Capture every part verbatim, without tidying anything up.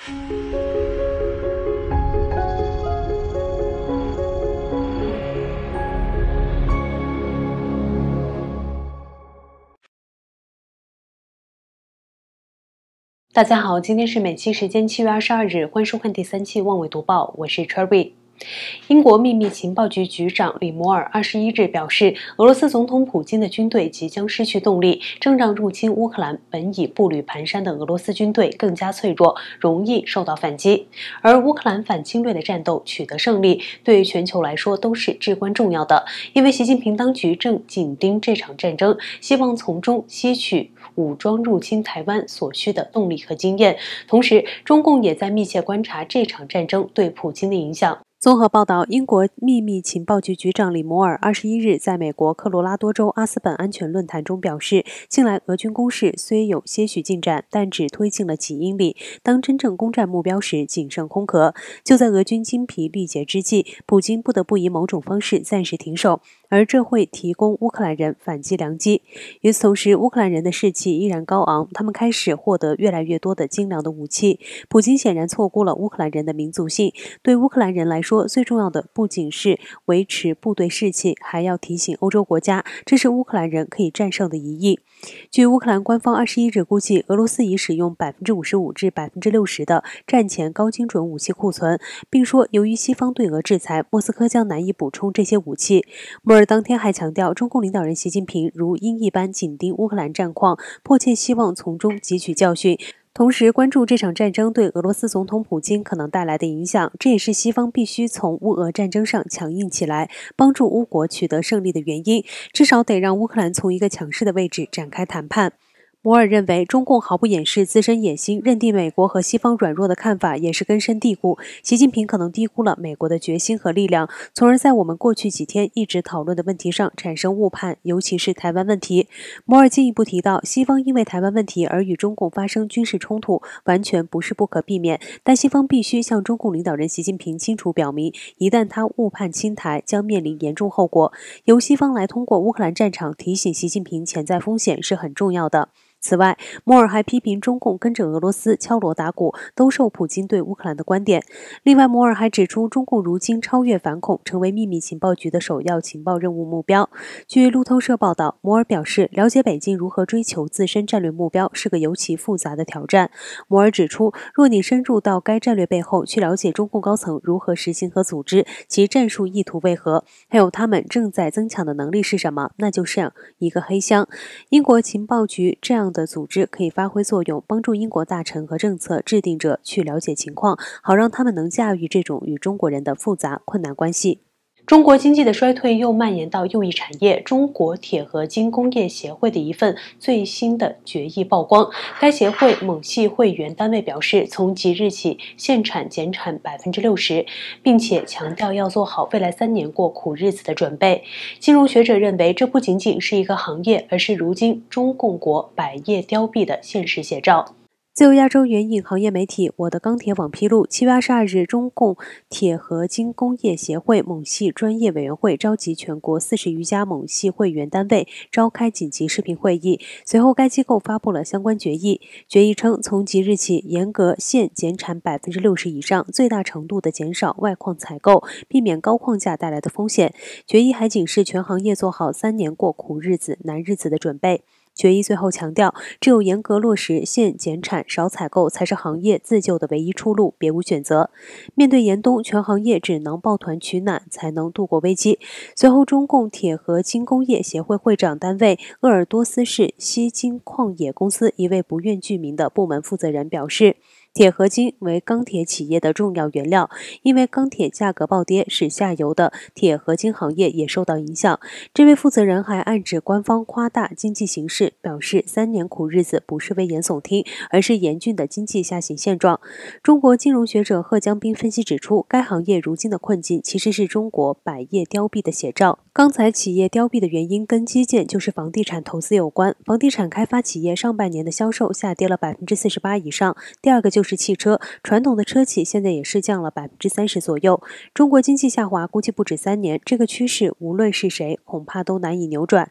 大家好，今天是美期时间七月二十二日，欢迎收看第三期望纬读报，我是 Cherry。英国秘密情报局局长里摩尔二十一日表示，俄罗斯总统普京的军队即将失去动力，正让入侵乌克兰本已步履蹒跚的俄罗斯军队更加脆弱，容易受到反击。而乌克兰反侵略的战斗取得胜利，对全球来说都是至关重要的，因为习近平当局正紧盯这场战争，希望从中吸取武装入侵台湾所需的动力和经验。同时，中共也在密切观察这场战争对普京的影响。综合报道，英国秘密情报局局长里摩尔二十一日在美国科罗拉多州阿斯本安全论坛中表示，近来俄军攻势虽有些许进展，但只推进了几英里，当真正攻占目标时仅剩空壳。就在俄军精疲力竭之际，普京不得不以某种方式暂时停手，而这会提供乌克兰人反击良机。与此同时，乌克兰人的士气依然高昂，他们开始获得越来越多的精良的武器。普京显然错估了乌克兰人的民族性，对乌克兰人来说，说最重要的不仅是维持部队士气，还要提醒欧洲国家，这是乌克兰人可以战胜的一役。据乌克兰官方二十一日估计，俄罗斯已使用 百分之五十五 至 百分之六十 的战前高精准武器库存，并说由于西方对俄制裁，莫斯科将难以补充这些武器。摩尔当天还强调，中共领导人习近平如鹰一般紧盯乌克兰战况，迫切希望从中汲取教训，同时关注这场战争对俄罗斯总统普京可能带来的影响，这也是西方必须从乌俄战争上强硬起来，帮助乌国取得胜利的原因，至少得让乌克兰从一个强势的位置展开谈判。摩尔认为，中共毫不掩饰自身野心，认定美国和西方软弱的看法也是根深蒂固。习近平可能低估了美国的决心和力量，从而在我们过去几天一直讨论的问题上产生误判，尤其是台湾问题。摩尔进一步提到，西方因为台湾问题而与中共发生军事冲突，完全不是不可避免，但西方必须向中共领导人习近平清楚表明，一旦他误判侵台，将面临严重后果。由西方来通过乌克兰战场提醒习近平潜在风险是很重要的。此外，摩尔还批评中共跟着俄罗斯敲锣打鼓，兜售普京对乌克兰的观点。另外，摩尔还指出，中共如今超越反恐，成为秘密情报局的首要情报任务目标。据路透社报道，摩尔表示，了解北京如何追求自身战略目标是个尤其复杂的挑战。摩尔指出，若你深入到该战略背后去了解中共高层如何实行和组织，其战术意图为何，还有他们正在增强的能力是什么，那就是一个黑箱。英国情报局这样的组织可以发挥作用，帮助英国大臣和政策制定者去了解情况，好让他们能驾驭这种与中国人的复杂困难关系。中国经济的衰退又蔓延到又一产业，中国铁合金工业协会的一份最新的决议曝光。该协会锰系会员单位表示，从即日起限产减产 百分之六十， 并且强调要做好未来三年过苦日子的准备。金融学者认为，这不仅仅是一个行业，而是如今中共国百业凋敝的现实写照。自由亚洲援引行业媒体我的钢铁网披露，七月二十二日，中共铁合金工业协会锰系专业委员会召集全国四十余家锰系会员单位召开紧急视频会议，随后该机构发布了相关决议。决议称，从即日起严格限减产 百分之六十 以上，最大程度的减少外矿采购，避免高矿价带来的风险。决议还警示全行业做好三年过苦日子、难日子的准备。决议最后强调，只有严格落实限减产、少采购，才是行业自救的唯一出路，别无选择。面对严冬，全行业只能抱团取暖，才能度过危机。随后，中共铁合金工业协会会长单位鄂尔多斯市锡金矿业公司一位不愿具名的部门负责人表示，铁合金为钢铁企业的重要原料，因为钢铁价格暴跌，使下游的铁合金行业也受到影响。这位负责人还暗指官方夸大经济形势，表示三年苦日子不是危言耸听，而是严峻的经济下行现状。中国金融学者贺江斌分析指出，该行业如今的困境其实是中国百业凋敝的写照。钢材企业凋敝的原因跟基建就是房地产投资有关，房地产开发企业上半年的销售下跌了 百分之四十八 以上。第二个就是汽车，传统的车企现在也是降了 百分之三十 左右。中国经济下滑估计不止三年，这个趋势无论是谁恐怕都难以扭转。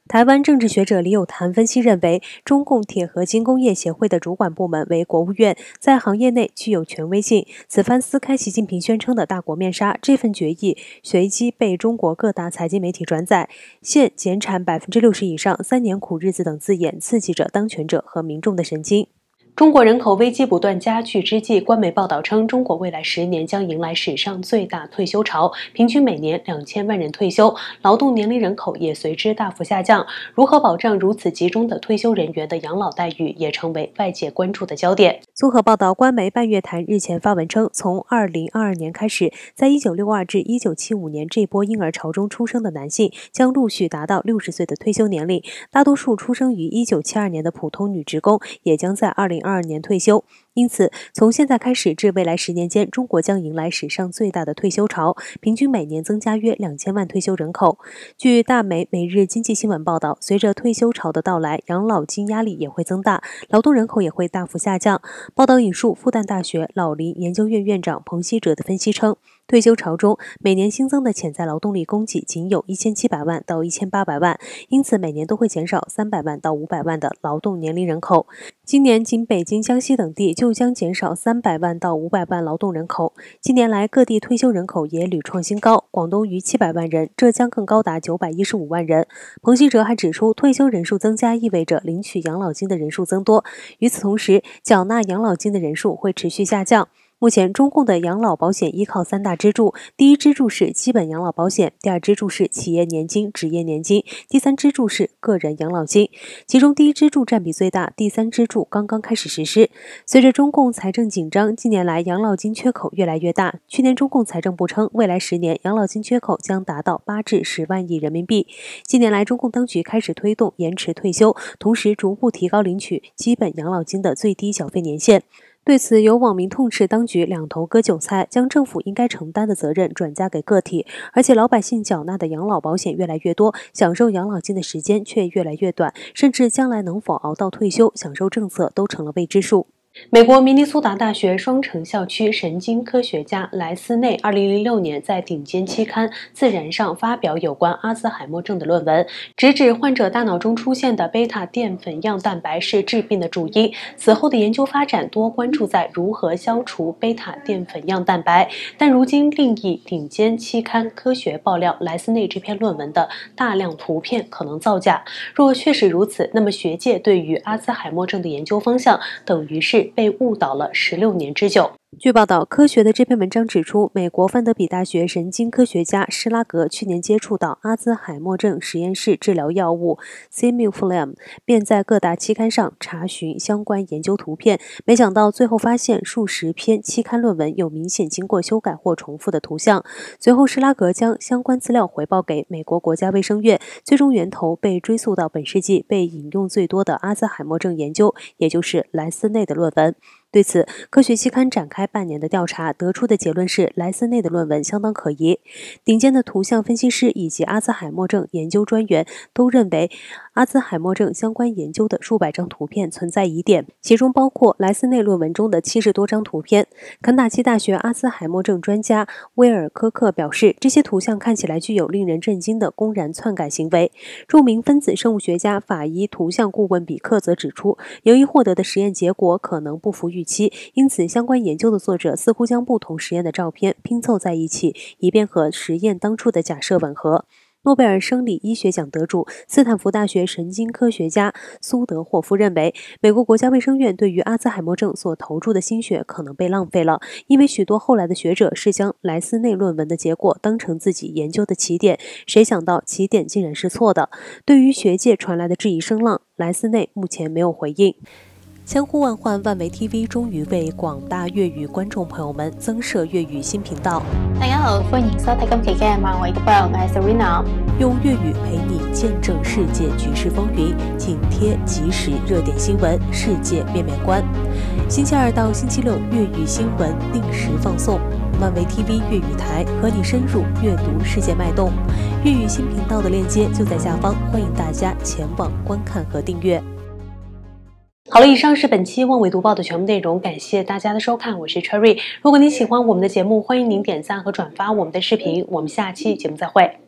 台湾政治学者李友谈分析认为，中共铁合金工业协会的主管部门为国务院，在行业内具有权威性。此番撕开习近平宣称的大国面纱，这份决议随即被中国各大财经媒体转载，现减产百分之六十以上、三年苦日子等字眼，刺激着当权者和民众的神经。中国人口危机不断加剧之际，官媒报道称，中国未来十年将迎来史上最大退休潮，平均每年两千万人退休，劳动年龄人口也随之大幅下降。如何保障如此集中的退休人员的养老待遇，也成为外界关注的焦点。综合报道，官媒半月谈日前发文称，从二零二二年开始，在一九六二至一九七五年这波婴儿潮中出生的男性将陆续达到六十岁的退休年龄，大多数出生于一九七二年的普通女职工也将在二零二二年退休。因此，从现在开始至未来十年间，中国将迎来史上最大的退休潮，平均每年增加约两千万退休人口。据大媒《每日经济新闻》报道，随着退休潮的到来，养老金压力也会增大，劳动人口也会大幅下降。报道引述复旦大学老龄研究院院长彭希哲的分析称，退休潮中每年新增的潜在劳动力供给仅有一千七百万到一千八百万，因此每年都会减少三百万到五百万的劳动年龄人口。今年仅北京、江西等地就将减少三百万到五百万劳动人口。近年来，各地退休人口也屡创新高，广东逾七百万人，浙江更高达九百一十五万人。彭希哲还指出，退休人数增加意味着领取养老金的人数增多，与此同时，缴纳养老金的人数会持续下降。目前，中共的养老保险依靠三大支柱：第一支柱是基本养老保险，第二支柱是企业年金、职业年金，第三支柱是个人养老金。其中，第一支柱占比最大，第三支柱刚刚开始实施。随着中共财政紧张，近年来养老金缺口越来越大。去年，中共财政部称，未来十年养老金缺口将达到八至十万亿人民币。近年来，中共当局开始推动延迟退休，同时逐步提高领取基本养老金的最低缴费年限。对此，有网民痛斥当局两头割韭菜，将政府应该承担的责任转嫁给个体，而且老百姓缴纳的养老保险越来越多，享受养老金的时间却越来越短，甚至将来能否熬到退休，享受政策都成了未知数。美国明尼苏达大学双城校区神经科学家莱斯内二零零六年在顶尖期刊《自然》上发表有关阿兹海默症的论文，直指患者大脑中出现的贝塔淀粉样蛋白是致病的主因。此后的研究发展多关注在如何消除贝塔淀粉样蛋白，但如今另一顶尖期刊《科学》爆料莱斯内这篇论文的大量图片可能造假。若确实如此，那么学界对于阿兹海默症的研究方向等于是被误导了十六年之久。据报道，科学的这篇文章指出，美国范德比大学神经科学家施拉格去年接触到阿兹海默症实验室治疗药物 Simuflam， 便在各大期刊上查询相关研究图片，没想到最后发现数十篇期刊论文有明显经过修改或重复的图像。随后，施拉格将相关资料回报给美国国家卫生院，最终源头被追溯到本世纪被引用最多的阿兹海默症研究，也就是莱斯内的论文。对此，科学期刊展开半年的调查，得出的结论是莱斯内的论文相当可疑。顶尖的图像分析师以及阿兹海默症研究专员都认为，阿兹海默症相关研究的数百张图片存在疑点，其中包括莱斯内论文中的七十多张图片。肯塔基大学阿兹海默症专家威尔科克表示，这些图像看起来具有令人震惊的公然篡改行为。著名分子生物学家法医图像顾问比克则指出，由于获得的实验结果可能不符预期，因此相关研究的作者似乎将不同实验的照片拼凑在一起，以便和实验当初的假设吻合。诺贝尔生理医学奖得主、斯坦福大学神经科学家苏德霍夫认为，美国国家卫生院对于阿兹海默症所投注的心血可能被浪费了，因为许多后来的学者是将莱斯内论文的结果当成自己研究的起点，谁想到起点竟然是错的。对于学界传来的质疑声浪，莱斯内目前没有回应。千呼万唤，万维 T V 终于为廣大粵語觀眾朋友們增設粵語新頻道。 大家好，歡迎收睇今期嘅萬維讀報，我係 Serena。 用粵語陪你見證世界局勢風雲，緊貼即時熱點新聞，世界面面觀。星期二到星期六，粵語新聞定時放送。萬維 T V 粵語台和你深入閱讀世界脈動。粵語新頻道的鏈接就在下方，歡迎大家前往觀看和訂閱。好了，以上是本期万维讀報的全部內容，感謝大家的收看，我是 Cherry。如果您喜歡我們的節目，歡迎您點讚和轉發我們的視頻，我們下期節目再會。